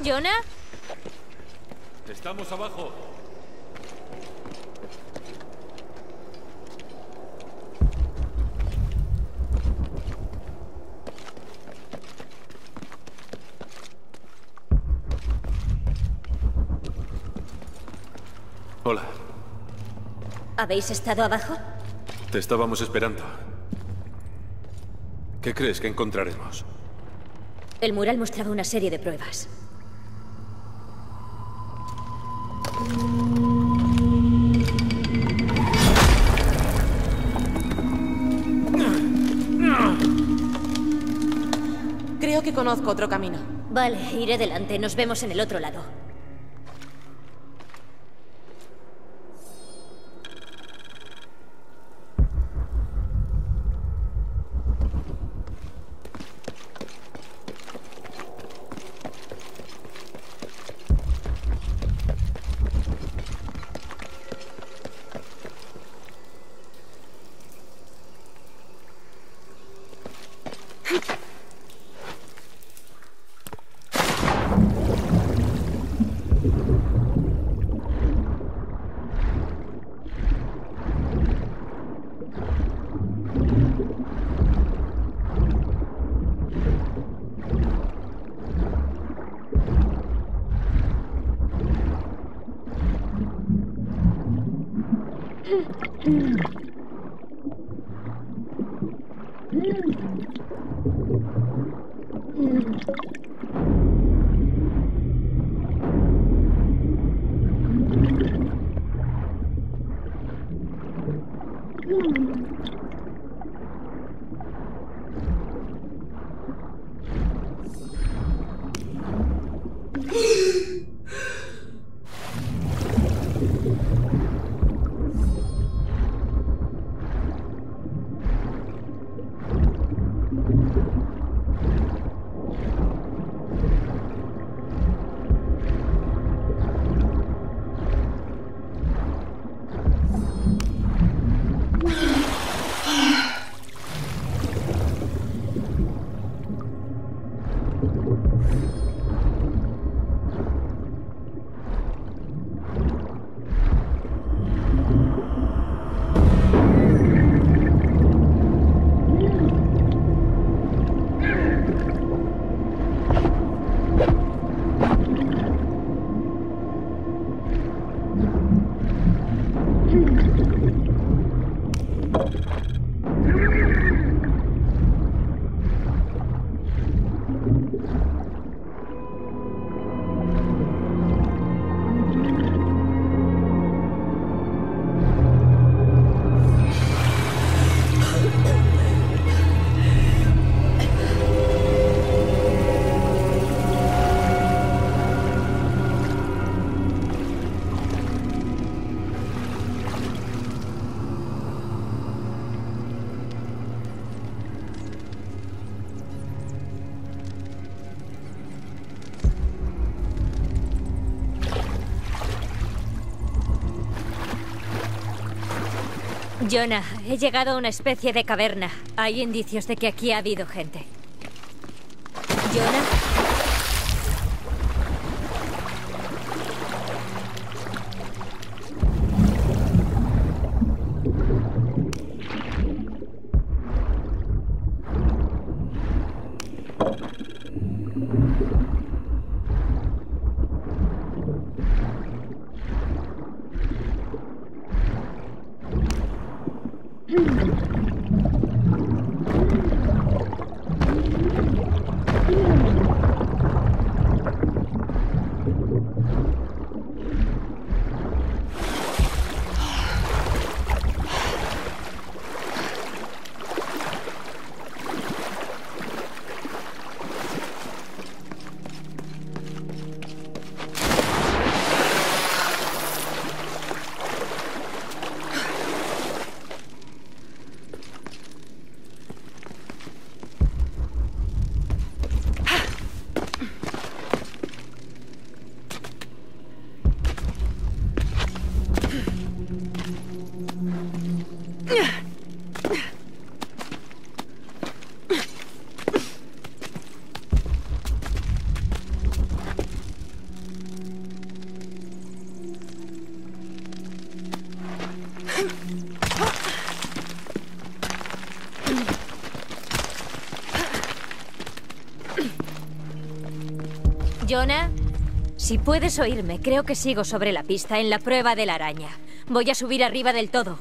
¿Jonah? Estamos abajo. Hola. ¿Habéis estado abajo? Te estábamos esperando. ¿Qué crees que encontraremos? El mural mostraba una serie de pruebas. Creo que conozco otro camino. Vale, iré delante. Nos vemos en el otro lado. Jonah, he llegado a una especie de caverna. Hay indicios de que aquí ha habido gente. Jonah. Jonah, si puedes oírme, creo que sigo sobre la pista en la prueba de la araña. Voy a subir arriba del todo.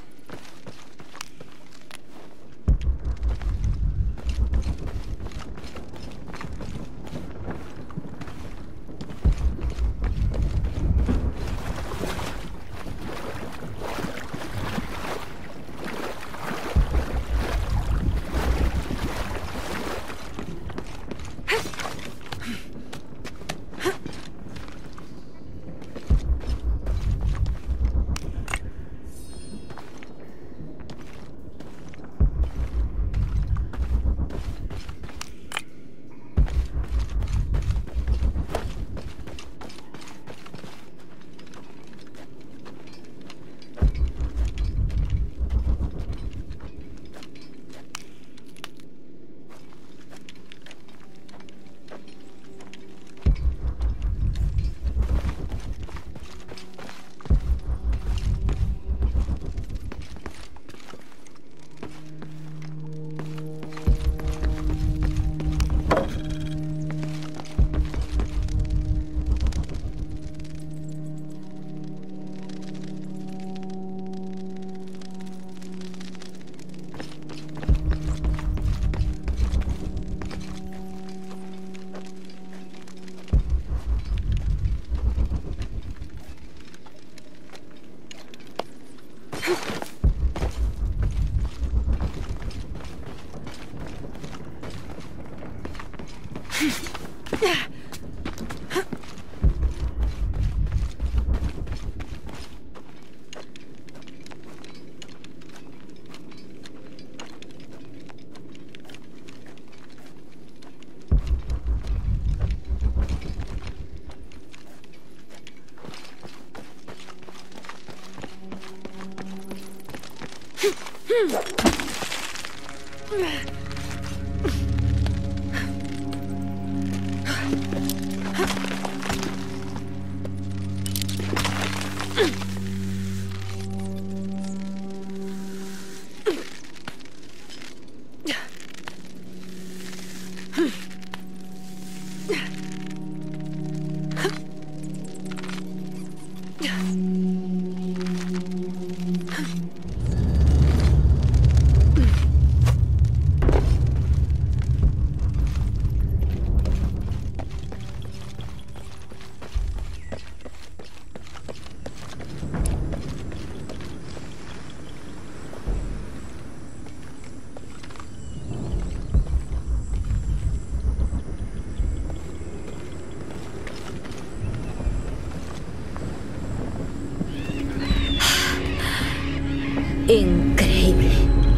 Increíble.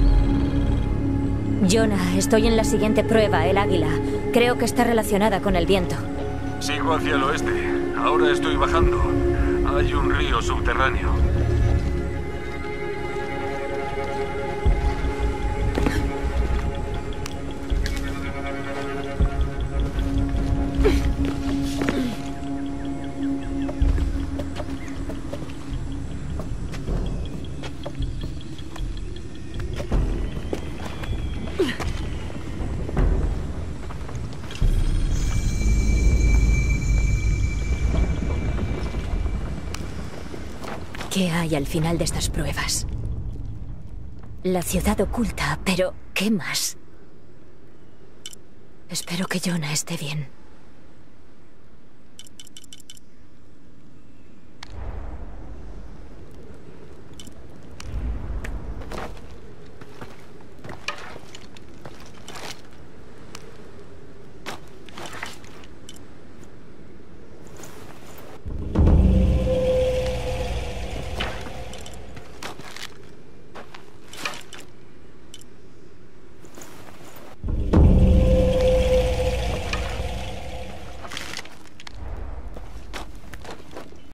Jonah, estoy en la siguiente prueba, el águila. Creo que está relacionada con el viento. Sigo hacia el oeste. Ahora estoy bajando. Hay un río subterráneo. ¿Qué hay al final de estas pruebas? La ciudad oculta, pero ¿qué más? Espero que Jonah esté bien.